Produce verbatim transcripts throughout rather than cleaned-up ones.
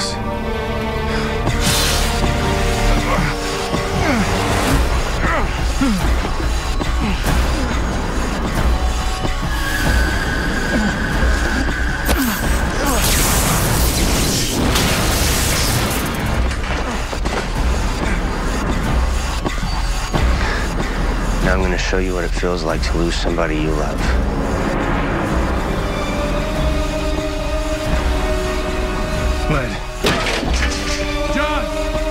us. Now I'm going to show you what it feels like to lose somebody you love. Led. John!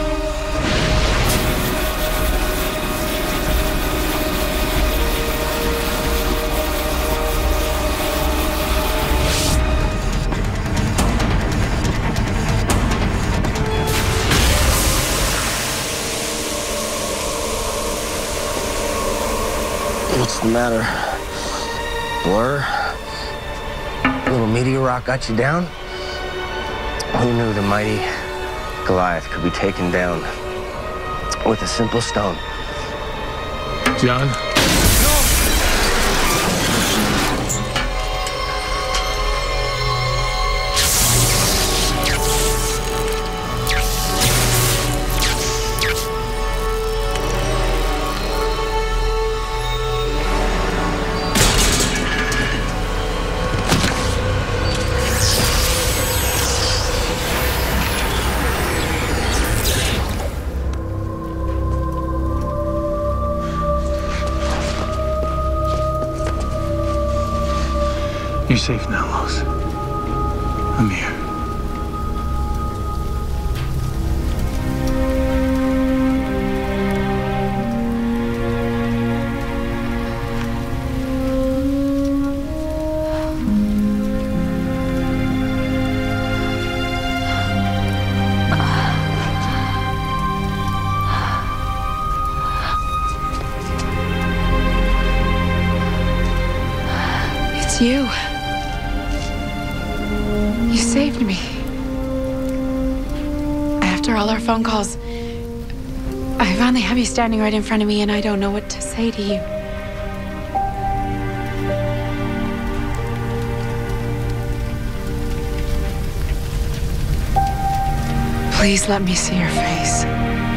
What's the matter? Blur? A little meteor rock got you down? Who knew the mighty Goliath could be taken down with a simple stone? John? You're safe now, Los. I'm here. It's you. You saved me. After all our phone calls, I finally have you standing right in front of me, and I don't know what to say to you. Please let me see your face.